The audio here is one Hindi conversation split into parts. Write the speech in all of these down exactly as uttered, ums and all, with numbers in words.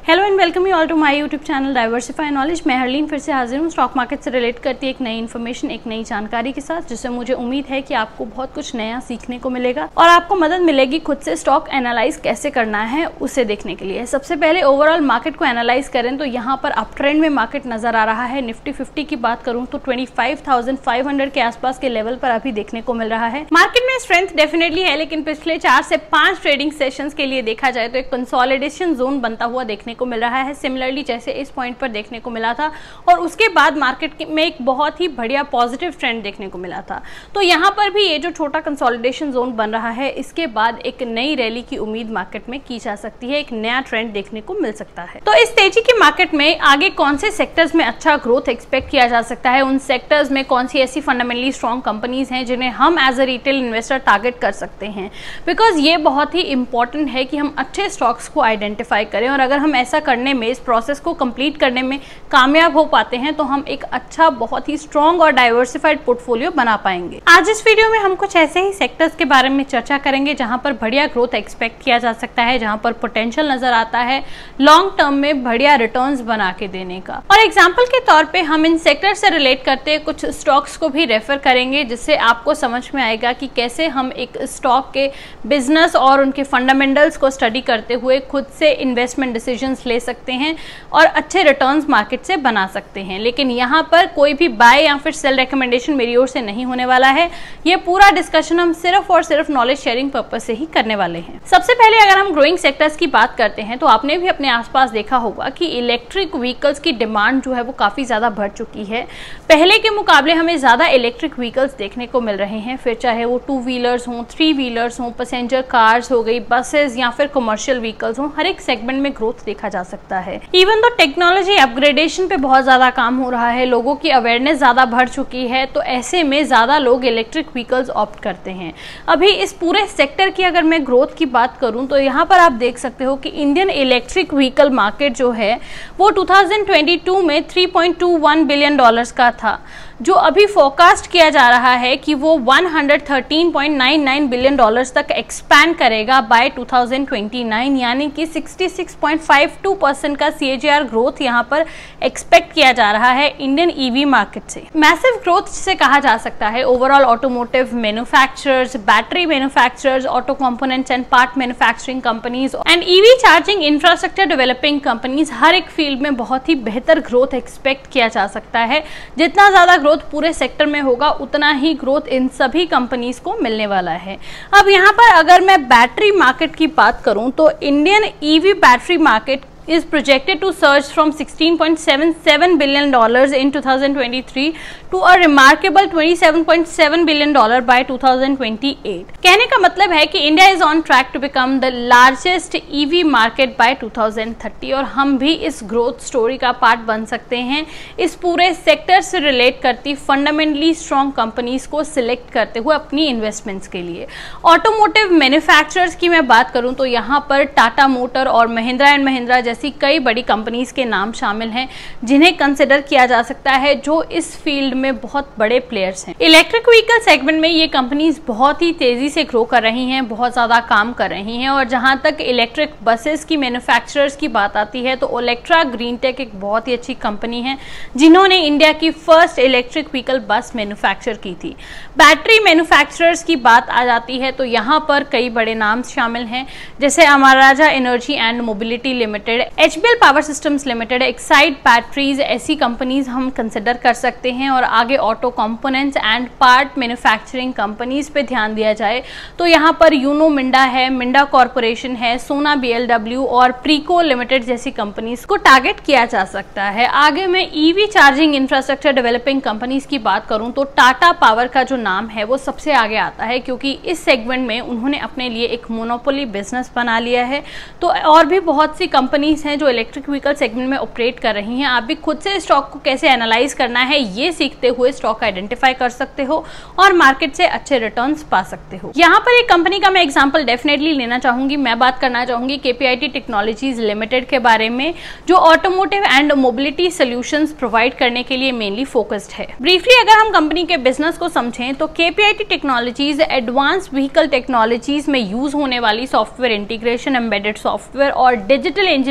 Hello and welcome you all to my YouTube channel diversify knowledge. मैं हरलीन फिर से हाजिर हूँ स्टॉक मार्केट से रिलेट करती एक नई इन्फॉर्मेशन, एक नई जानकारी के साथ, जिससे मुझे उम्मीद है कि आपको बहुत कुछ नया सीखने को मिलेगा और आपको मदद मिलेगी खुद से स्टॉक एनालाइज कैसे करना है उसे देखने के लिए। सबसे पहले ओवरऑल मार्केट को एनालाइज करें तो यहाँ पर अप ट्रेंड में मार्केट नजर आ रहा है। निफ्टी फिफ्टी की बात करूँ तो twenty five thousand five hundred के आसपास के लेवल पर अभी देखने को मिल रहा है। मार्केट में स्ट्रेंथ डेफिनेटली है, लेकिन पिछले चार से पांच ट्रेडिंग सेशंस के लिए देखा जाए तो एक कंसोलिडेशन जोन बनता हुआ देखने को मिल रहा है, सिमिलरली जैसे इस पॉइंट पर देखने को मिला था। और उसके बाद मार्केट में एक बहुत ही बढ़िया पॉजिटिव ट्रेंड देखने को मिला था। तो यहाँ पर भी ये जो छोटा कंसोलिडेशन जोन बन रहा है, इसके बाद एक नई रैली की उम्मीद मार्केट में की जा सकती है, एक नया ट्रेंड देखने को मिल सकता है। तो इस तेजी की मार्केट में आगे कौन से सेक्टर्स में अच्छा ग्रोथ एक्सपेक्ट किया जा सकता है, उन सेक्टर्स में कौन सी ऐसी फंडामेंटली स्ट्रॉन्ग कंपनीज हैं जिन्हें हम as a retail investor target कर सकते हैं, बिकॉज ये बहुत ही इंपॉर्टेंट है कि हम अच्छे स्टॉक्स को आइडेंटिफाई करें। और अगर हम ऐसा करने में, इस प्रोसेस को कंप्लीट करने में कामयाब हो पाते हैं तो हम एक अच्छा, बहुत ही स्ट्रॉन्ग और डाइवर्सिफाइड पोर्टफोलियो बना पाएंगे। आज इस वीडियो में हम कुछ ऐसे ही सेक्टर्स के बारे में चर्चा करेंगे जहां पर बढ़िया ग्रोथ एक्सपेक्ट किया जा सकता है, जहां पर पोटेंशियल नजर आता है लॉन्ग टर्म में बढ़िया रिटर्न्स बना के देने का। और एग्जाम्पल के तौर पे हम इन सेक्टर से रिलेट करते कुछ स्टॉक्स को भी रेफर करेंगे, जिससे आपको समझ में आएगा कि कैसे हम एक स्टॉक के बिजनेस और उनके फंडामेंटल्स को स्टडी करते हुए खुद से इन्वेस्टमेंट डिसीजंस ले सकते हैं और अच्छे रिटर्न्स मार्केट से बना सकते हैं। लेकिन यहाँ पर कोई भी बाय या फिर सेल रिकमेंडेशन मेरी ओर से नहीं होने वाला है। ये पूरा डिस्कशन हम सिर्फ और सिर्फ नॉलेज शेयरिंग पर्पस से ही करने वाले हैं। सबसे पहले अगर हम ग्रोइंग सेक्टर्स की बात करते हैं तो आपने भी अपने आसपास देखा होगा कि इलेक्ट्रिक व्हीकल्स की डिमांड जो है वो काफी ज्यादा बढ़ चुकी है। पहले के मुकाबले हमें ज्यादा इलेक्ट्रिक व्हीकल्स देखने को मिल रहे हैं, फिर चाहे वो टू व्हीलर्स हों, थ्री व्हीलर्स हों, पैसेंजर कार्स हो गई, बसेस या फिर कमर्शियल व्हीकल्स हों, हर एक सेगमेंट में ग्रोथ देखा जा सकता है। इवन तो टेक्नोलॉजी अपग्रेडेशन पे बहुत ज्यादा काम हो रहा है, लोगों की अवेयरनेस ज्यादा बढ़ चुकी है, तो ऐसे में ज्यादा लोग इलेक्ट्रिक व्हीकल्स ऑप्ट करते हैं। अभी इस पूरे सेक्टर की अगर मैं ग्रोथ की बात करूं तो यहाँ पर आप देख सकते हो कि इंडियन इलेक्ट्रिक व्हीकल मार्केट जो है वो टू थाउजेंड ट्वेंटी टू में three point two one billion dollars का था, जो अभी फोरकास्ट किया जा रहा है कि वो one hundred thirteen point nine nine billion dollars तक एक्सपैंड करेगा by two thousand twenty nine, यानी कि sixty six point five two percent का सीएजीआर ग्रोथ यहाँ पर एक्सपेक्ट किया जा रहा है इंडियन ईवी मार्केट से। मैसिव ग्रोथ जिसे कहा जा सकता है overall automotive manufacturers, battery manufacturers, auto components and part manufacturing companies and EV charging infrastructure developing companies, हर एक फील्ड में बहुत ही बेहतर ग्रोथ एक्सपेक्ट किया जा सकता है। जितना ज्यादा ग्रोथ पूरे सेक्टर में होगा उतना ही ग्रोथ इन सभी कंपनीज को मिलने वाला है। अब यहाँ पर अगर मैं बैटरी मार्केट की बात करूं तो Indian EV battery market is projected to surge from sixteen point seven seven billion dollars in two thousand twenty-three to a remarkable twenty-seven point seven billion dollars by two thousand twenty-eight। कहने का मतलब है कि India is on track to become the largest EV market by two thousand thirty, और हम भी इस ग्रोथ स्टोरी का पार्ट बन सकते हैं। इस पूरे सेक्टर से रिलेट करती फंडामेंटली स्ट्रॉन्ग कंपनीज को सिलेक्ट करते हुए अपनी इन्वेस्टमेंट्स के लिए। ऑटोमोटिव मैन्युफैक्चरर्स की मैं बात करूं तो यहाँ पर टाटा मोटर और महिंद्रा एंड महिंद्रा ऐसी कई बड़ी कंपनीज के नाम शामिल हैं जिन्हें कंसिडर किया जा सकता है, जो इस फील्ड में बहुत बड़े प्लेयर्स हैं। इलेक्ट्रिक व्हीकल सेगमेंट में ये कंपनीज बहुत ही तेजी से ग्रो कर रही हैं, बहुत ज्यादा काम कर रही हैं। और जहां तक इलेक्ट्रिक बसेस की मैन्युफैक्चरर्स की बात आती है तो ओलेक्ट्रा ग्रीन टेक एक बहुत ही अच्छी कंपनी है जिन्होंने इंडिया की first electric vehicle bus manufacture की थी। बैटरी मैन्युफैक्चरर्स की बात आ जाती है तो यहाँ पर कई बड़े नाम शामिल हैं, जैसे Amara Raja energy and mobility limited, HBL power systems limited, exide batteries, ऐसी कंपनीज हम कंसिडर कर सकते हैं। और आगे auto components and part manufacturing companies पे ध्यान दिया जाए तो यहाँ पर यूनो मिंडा है, मिंडा कॉर्पोरेशन है, सोना बीएलडब्ल्यू और प्रीको लिमिटेड जैसी कंपनीज को टारगेट किया जा सकता है। आगे मैं EV charging infrastructure developing companies की बात करूं तो टाटा पावर का जो नाम है वो सबसे आगे आता है, क्योंकि इस सेगमेंट में उन्होंने अपने लिए एक मोनोपोली बिजनेस बना लिया है। तो और भी बहुत सी कंपनीज हैं जो इलेक्ट्रिक व्हीकल सेगमेंट में ऑपरेट कर रही हैं। आप भी खुद से स्टॉक को कैसे एनालाइज करना है ये सीखते हुए स्टॉक आइडेंटिफाई कर सकते हो और मार्केट से अच्छे रिटर्न्स पा सकते हो। यहाँ पर एक कंपनी का मैं एग्जांपल डेफिनेटली लेना चाहूंगी। मैं बात करना चाहूंगी केपीआईटी टेक्नोलॉजीज लिमिटेड के बारे में, जो automotive and mobility solutions provide करने के लिए मेनली फोकस्ड है। ब्रीफली अगर हम कंपनी के बिजनेस को समझें तो KPIT technologies advance vehicle technologies में यूज होने वाली सॉफ्टवेयर इंटीग्रेशन, एम्बेडेड सॉफ्टवेयर और digital engineering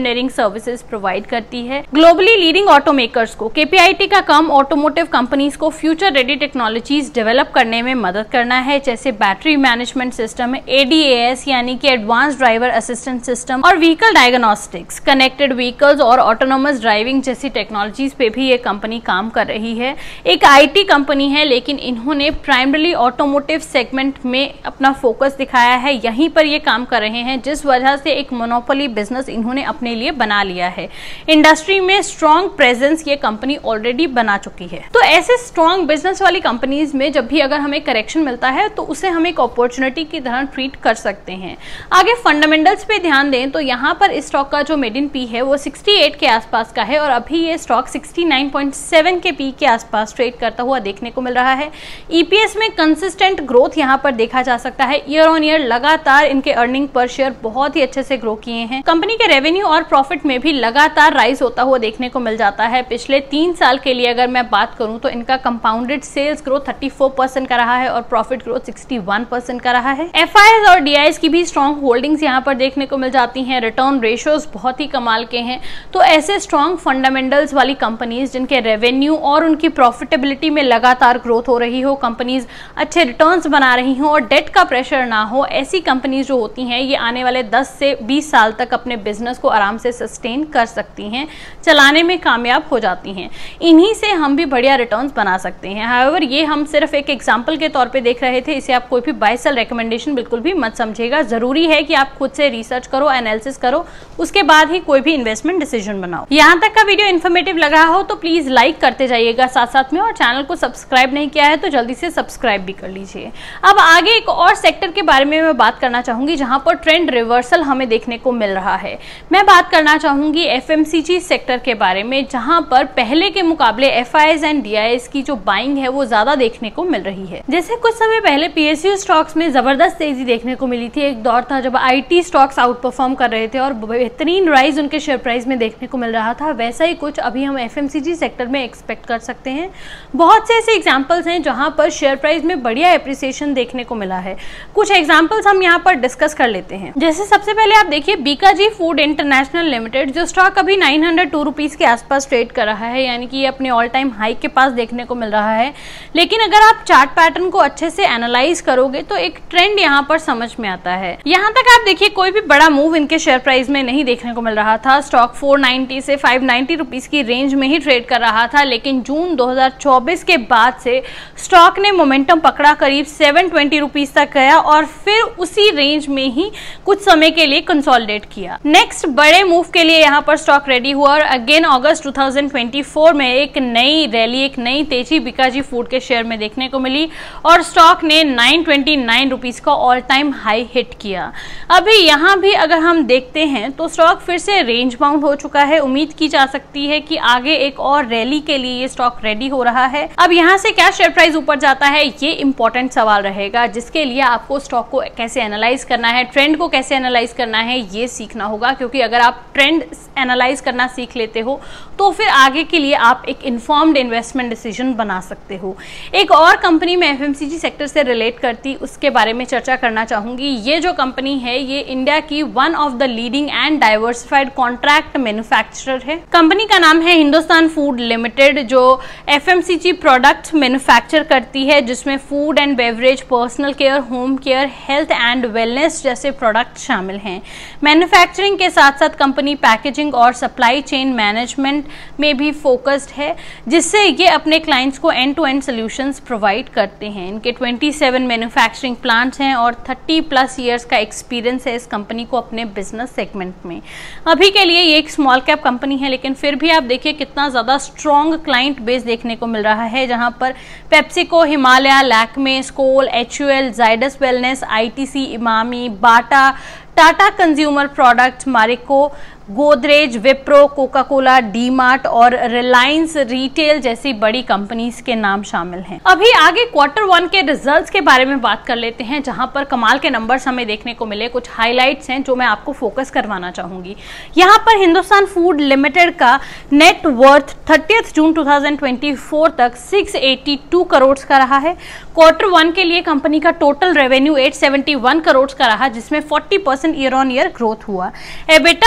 engineering services provide करती है। ग्लोबली लीडिंग ऑटोमेकर्स को केपीआईटी का काम ऑटोमोटिव कंपनीज को फ्यूचर रेडी टेक्नोलॉजीज डेवलप करने में मदद करना है, जैसे बैटरी मैनेजमेंट सिस्टम, एडीएएस यानी कि एडवांस ड्राइवर असिस्टेंट सिस्टम, और व्हीकल डायग्नोस्टिक्स, कनेक्टेड व्हीकल्स और ऑटोनोमस ड्राइविंग जैसी टेक्नोलॉजीज पे भी ये कंपनी काम कर रही है। एक आईटी कंपनी है, लेकिन इन्होंने प्राइमरली ऑटोमोटिव सेगमेंट में अपना फोकस दिखाया है, यहीं पर ये काम कर रहे हैं, जिस वजह से एक मोनोपोली बिजनेस इन्होंने अपने लिए बना लिया है। इंडस्ट्री में स्ट्रॉन्ग प्रेजेंस ये कंपनी ऑलरेडी बना चुकी है। तो ऐसे स्ट्रॉन्ग बिजनेस वाली कंपनीज में जब भी अगर हमें करेक्शन मिलता है तो उसे हम एक अपॉर्चुनिटी की तरह ट्रीट कर सकते हैं। आगे फंडामेंटल्स पे ध्यान दें तो यहाँ पर इस स्टॉक का जो मिड इन पी है वो अड़सठ के आसपास का है और अभी ये स्टॉक उनहत्तर पॉइंट सात के पी के आसपास ट्रेड करता हुआ देखने को मिल रहा है। ईपीएस में कंसिस्टेंट ग्रोथ यहाँ पर देखा जा सकता है। ईयर ऑन ईयर लगातार इनके अर्निंग पर शेयर बहुत ही अच्छे से ग्रो किए हैं। कंपनी के रेवेन्यू और प्रॉफिट में भी लगातार राइज होता हुआ देखने को मिल जाता है। पिछले तीन साल के लिए अगर मैं बात करूं तो इनका कंपाउंडेड सेल्स ग्रोथ चौंतीस परसेंट का रहा है और प्रॉफिट ग्रोथ इकसठ परसेंट का रहा है। एफआईआईज और डीआईज की भी स्ट्रॉन्ग होल्डिंग्स यहाँ पर देखने को मिल जाती हैं। रिटर्न रेशियोज बहुत ही कमाल के हैं। तो ऐसे स्ट्रॉन्ग फंडामेंटल्स वाली कंपनीज जिनके रेवेन्यू और उनकी प्रॉफिटेबिलिटी में लगातार ग्रोथ हो रही हो, कंपनीज अच्छे रिटर्न्स बना रही हो और डेट का प्रेशर ना हो, ऐसी कंपनीज जो होती हैं ये आने वाले दस से बीस साल तक अपने बिजनेस को आराम से सस्टेन कर सकती हैं, चलाने में कामयाब हो जाती हैं। इन्हीं से हम भी बढ़िया रिटर्न्स बना सकते हैं। हाउएवर ये हम सिर्फ एक एग्जांपल के तौर पे देख रहे थे, इसे आप कोई भी बाय सेल रिकमेंडेशन बिल्कुल भी मत समझिएगा। जरूरी है कि आप खुद से रिसर्च करो, एनालिसिस करो, उसके बाद ही कोई भी इन्वेस्टमेंट डिसीजन बनाओ। यहाँ तक का वीडियो इन्फॉर्मेटिव लग रहा हो तो प्लीज लाइक करते जाइएगा साथ साथ में, और चैनल को सब्सक्राइब नहीं किया है तो जल्दी से सब्सक्राइब भी कर लीजिए। अब आगे एक और सेक्टर के बारे में मैं बात करना चाहूंगी जहां पर ट्रेंड रिवर्सल हमें देखने को मिल रहा है। मैं बात करना चाहूंगी एफएमसीजी सेक्टर के बारे में, जहां पर पहले के मुकाबले एफआईआईज एंड डीआईएस की जो बाइंग है वो ज्यादा देखने को मिल रही है। जैसे कुछ समय पहले पीएसयू स्टॉक्स में जबरदस्त तेजी देखने को मिली थी, एक दौर था जब आईटी स्टॉक्स आउट परफॉर्म कर रहे थे और बेहतरीन राइज उनके शेयर प्राइस में देखने को मिल रहा था, वैसा ही कुछ अभी हम एफएमसीजी सेक्टर में एक्सपेक्ट कर सकते हैं। बहुत से ऐसे एग्जांपल्स हैं जहां पर शेयर प्राइस में बढ़िया एप्रिसिएशन देखने को मिला है। कुछ एग्जांपल्स हम यहां पर डिस्कस कर लेते हैं। जैसे सबसे पहले आप देखिए बीकाजी फूड इंटरनेशनल लिमिटेड, जो स्टॉक अभी नौ सौ दो रुपीस के आसपास ट्रेड कर रहा है, यानी कि ये अपने ऑल टाइम हाई के पास देखने को मिल रहा है। लेकिन अगर आप चार्ट पैटर्न को अच्छे से एनालाइज करोगे तो एक ट्रेंड यहाँ पर समझ में आता है। यहाँ तक आप देखिए कोई भी बड़ा मूव इनके शेयर प्राइस में नहीं देखने को मिल रहा था। स्टॉक चार सौ नब्बे से पाँच सौ नब्बे रुपीस की रेंज में ही ट्रेड कर रहा था, लेकिन जून दो हज़ार चौबीस के बाद से स्टॉक ने मोमेंटम पकड़ा, करीब सात सौ बीस रुपीस तक गया और फिर उसी रेंज में ही कुछ समय के लिए कंसोलिडेट किया। नेक्स्ट बड़े मूव के लिए यहाँ पर स्टॉक रेडी हुआ और अगेन अगस्त दो हज़ार चौबीस में एक नई रैली, एक नई तेजी बीकाजी फूड के शेयर में देखने को मिली और स्टॉक ने नौ सौ उनतीस रुपीस का ऑल टाइम हाई हिट किया। अभी यहाँ भी अगर हम देखते हैं तो स्टॉक फिर से रेंज बाउंड हो चुका है। उम्मीद की जा सकती है कि आगे एक और रैली के लिए ये स्टॉक रेडी हो रहा है। अब यहाँ से क्या शेयर प्राइस ऊपर जाता है ये इंपॉर्टेंट सवाल रहेगा, जिसके लिए आपको स्टॉक को कैसे एनालाइज करना है, ट्रेंड को कैसे एनालाइज करना है ये सीखना होगा, क्योंकि अगर आप ट्रेंड एनालाइज करना सीख लेते हो तो फिर आगे के लिए आप एक इन्फॉर्म्ड इन्वेस्टमेंट डिसीजन बना सकते हो। एक और कंपनी में एफएमसीजी सेक्टर से रिलेट करती उसके बारे में चर्चा करना चाहूंगी। ये जो कंपनी है ये इंडिया की one of the leading and diversified contract manufacturer है। कंपनी का नाम है हिंदुस्तान फूड लिमिटेड, जो एफएमसीजी प्रोडक्ट मैन्युफैक्चर करती है, जिसमें food and beverage, personal care, home care, health and wellness जैसे प्रोडक्ट शामिल हैं। मैन्युफैक्चरिंग के साथ साथ कंपनी पैकेजिंग और सप्लाई चेन मैनेजमेंट में भी फोकस्ड है, जिससे ये अपने क्लाइंट्स को end to end solutions provide करते हैं। इनके सत्ताईस मैन्युफैक्चरिंग प्लांट्स हैं और तीस प्लस इयर्स का एक्सपीरियंस है इस कंपनी को अपने बिजनेस सेगमेंट में। अभी के लिए ये एक स्मॉल कैप कंपनी है, लेकिन फिर भी आप देखिए कितना ज्यादा स्ट्रॉन्ग क्लाइंट बेस देखने को मिल रहा है, जहां पर PepsiCo, Himalaya, Lakme, Scholl, HUL, Zydus wellness, ITC, Emami, Bata, Tata consumer products, Marico, Godrej, Wipro, Coca Cola, DMart और रिलायंस रिटेल जैसी बड़ी कंपनीज के नाम शामिल हैं। अभी आगे क्वार्टर वन के रिजल्ट्स के बारे में बात कर लेते हैं, जहां पर कमाल के नंबर्स हमें देखने को मिले। कुछ हाइलाइट्स हैं जो मैं आपको फोकस करवाना चाहूंगी। यहां पर हिंदुस्तान फूड लिमिटेड का नेट वर्थ तीस जून दो हज़ार चौबीस तक छह सौ बयासी करोड़ का रहा है। क्वार्टर वन के लिए कंपनी का टोटल रेवेन्यू आठ सौ इकहत्तर करोड़ का रहा, जिसमें चालीस percent year on year growth हुआ। एबिटा में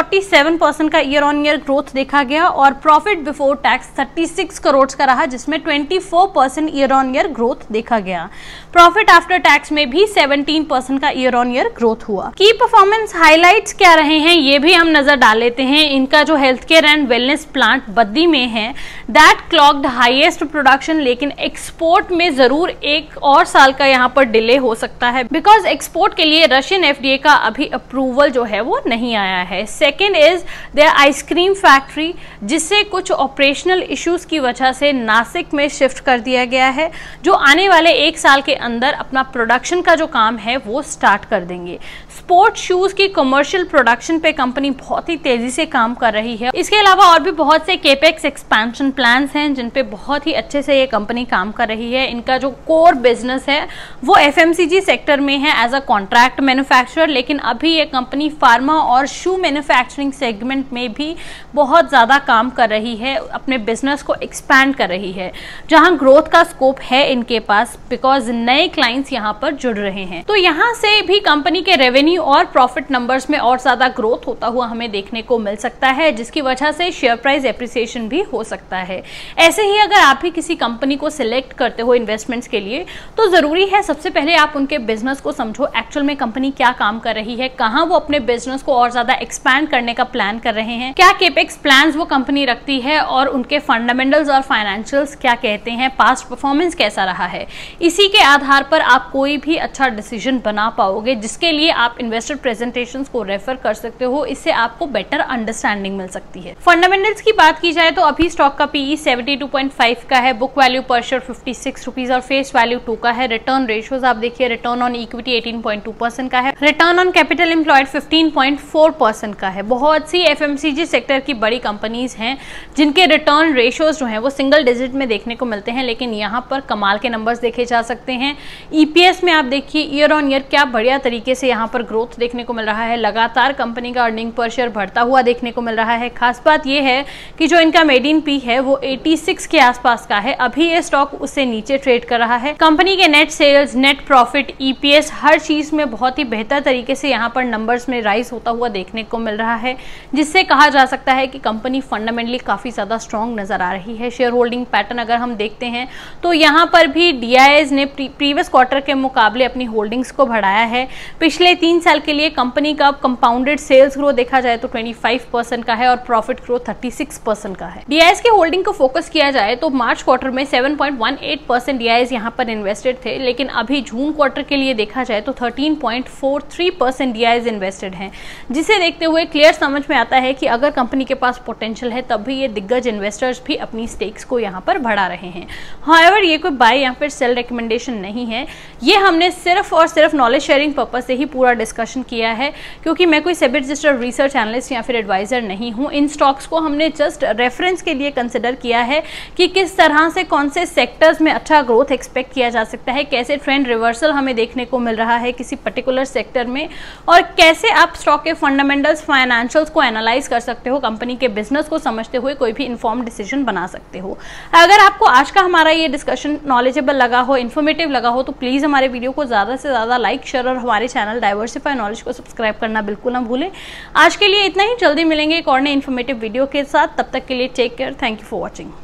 सैंतालीस परसेंट का ईयर ऑन ईयर ग्रोथ देखा गया और प्रॉफिट बिफोर टैक्स छत्तीस करोड़ का रहा, जिसमें चौबीस percent year on year growth देखा गया। प्रॉफिट आफ्टर टैक्स में भी सत्रह परसेंट का ईयर ऑन ईयर ग्रोथ हुआ। की परफॉर्मेंस हाइलाइट्स क्या रहे हैं ये भी हम नजर डाल लेते हैं। इनका जो health care and wellness plant Baddi में है, दैट क्लॉक्ड हाईएस्ट प्रोडक्शन, लेकिन एक्सपोर्ट में जरूर एक और साल का यहाँ पर डिले हो सकता है, बिकॉज एक्सपोर्ट के लिए रशियन एफडीए का अभी अप्रूवल जो है वो नहीं आया है। Second is their ice cream factory, जिससे कुछ ऑपरेशनल इश्यूज की वजह से नासिक में शिफ्ट कर दिया गया है, जो आने वाले एक साल के अंदर अपना प्रोडक्शन का जो काम है वो स्टार्ट कर देंगे। स्पोर्ट शूज की कमर्शियल प्रोडक्शन पे कंपनी बहुत ही तेजी से काम कर रही है। इसके अलावा और भी बहुत से केपेक्स एक्सपेंशन प्लान्स हैं जिन पे बहुत ही अच्छे से ये कंपनी काम कर रही है। इनका जो कोर बिजनेस है वो एफएमसीजी सेक्टर में है एज अ कॉन्ट्रैक्ट मैन्युफैक्चरर, लेकिन अभी ये कंपनी फार्मा और शू मैन्युफैक्चरिंग सेगमेंट में भी बहुत ज्यादा काम कर रही है, अपने बिजनेस को एक्सपैंड कर रही है, जहां ग्रोथ का स्कोप है इनके पास, बिकॉज नए क्लाइंट्स यहां पर जुड़ रहे हैं। तो यहां से भी कंपनी के रेवेन्यू और प्रॉफिट नंबर्स में और ज्यादा ग्रोथ होता हुआ हमें देखने को मिल सकता है, जिसकी वजह से शेयर प्राइस एप्रिसिएशन भी हो सकता है। ऐसे ही अगर आप भी किसी कंपनी को सिलेक्ट करते हो इन्वेस्टमेंट्स के लिए, तो जरूरी है सबसे पहले आप उनके बिजनेस को समझो, एक्चुअल में कंपनी क्या काम कर रही है, कहां वो अपने बिजनेस को और ज्यादा एक्सपैंड करने का प्लान कर रहे हैं, क्या केपेक्स प्लान्स वो कंपनी रखती है और उनके फंडामेंटल्स और फाइनेंशियल्स क्या कहते हैं, पास्ट परफॉर्मेंस कैसा रहा है। इसी के आधार पर आप कोई भी अच्छा डिसीजन बना पाओगे, जिसके लिए आप इन्वेस्टर प्रेजेंटेशंस को रेफर कर सकते हो। इससे आपको बेटर अंडरस्टैंडिंग मिल सकती है। फंडामेंटल्स की बात की जाए तो अभी स्टॉक का पीई बहत्तर पॉइंट पाँच का है, बुक वैल्यू पर शेयर छप्पन रुपीस और फेस वैल्यू टू का है। रिटर्न रेशियोज आप देखिए, रिटर्न ऑन इक्विटी अठारह पॉइंट दो परसेंट का है, रिटर्न ऑन कैपिटल एम्प्लॉयड पंद्रह पॉइंट चार परसेंट का है। बहुत सी एफएमसीजी सेक्टर की बड़ी कंपनीज हैं जिनके रिटर्न रेशियोज जो हैं वो सिंगल डिजिट में देखने को मिलते हैं, लेकिन यहाँ पर कमाल के नंबर्स देखे जा सकते हैं। ईपीएस में आप देखिए ईयर ऑन ईयर क्या बढ़िया तरीके से यहाँ पर ग्रोथ देखने को मिल रहा है, लगातार कंपनी का अर्निंग पर शेयर बढ़ता हुआ देखने को मिल रहा है। खास बात यह है कि जो इनका मेडियन पी है वो छियासी के आसपास का है, अभी ये स्टॉक उससे नीचे ट्रेड कर रहा है। कंपनी के net sales, net profit, EPS हर चीज में बहुत ही बेहतर तरीके से यहाँ पर नंबर्स में राइज होता हुआ देखने को मिल रहा है, जिससे कहा जा सकता है कि कंपनी फंडामेंटली काफी ज्यादा स्ट्रॉन्ग नजर आ रही है। शेयर होल्डिंग पैटर्न अगर हम देखते हैं तो यहाँ पर भी डीआईएस ने प्रीवियस क्वार्टर के मुकाबले अपनी होल्डिंग्स को बढ़ाया है। पिछले तीन साल के लिए कंपनी का कंपाउंडेड सेल्स ग्रोथ देखा जाए तो पच्चीस परसेंट का है और प्रॉफिट ग्रोथ छत्तीस परसेंट का है। डीआईएस की होल्डिंग को फोकस किया जाए तो मार्च क्वार्टर में सात पॉइंट एक आठ परसेंट डीआईएस यहां पर इन्वेस्टेड थे, लेकिन अभी जून क्वार्टर के लिए देखा जाए तो तेरह पॉइंट चार तीन परसेंट डीआईएस इन्वेस्टेड हैं, जिसे देखते हुए क्लियर समझ में आता है कि अगर कंपनी के पास पोटेंशियल है तब भी ये दिग्गज इन्वेस्टर्स भी अपनी स्टेक्स को यहां पर बढ़ा रहे हैं। हाउएवर ये कोई बाय या फिर सेल रिकमेंडेशन नहीं है, ये हमने सिर्फ और सिर्फ नॉलेज शेयरिंग पर्पज से ही पूरा डिस्कशन किया है, क्योंकि मैं कोई सेबी रजिस्टर्ड रिसर्च एनालिस्ट या फिर एडवाइजर नहीं हूं। इन स्टॉक्स को हमने जस्ट रेफरेंस के लिए कंसिडर किया है कि किस तरह से कौन से सेक्टर्स में अच्छा ग्रोथ एक्सपेक्ट किया जा सकता है, कैसे ट्रेंड रिवर्सल हमें देखने को मिल रहा है किसी पर्टिकुलर सेक्टर में, और कैसे आप स्टॉक के फंडामेंटल्स, फाइनेंशियल्स को एनालाइज कर सकते हो, कंपनी के बिजनेस को समझते हुए कोई भी इन्फॉर्म डिसीजन बना सकते हो। अगर आपको आज का हमारा ये डिस्कशन नॉलेजेबल लगा हो, इन्फॉर्मेटिव लगा हो, तो प्लीज हमारे वीडियो को ज्यादा से ज्यादा लाइक, शेयर और हमारे चैनल डाइवर्सिफाई नॉलेज को सब्सक्राइब करना बिल्कुल ना भूलें। आज के लिए इतना ही, जल्दी मिलेंगे एक और नए इन्फॉर्मेटिव वीडियो के साथ। तब तक के लिए take care, thank you for watching.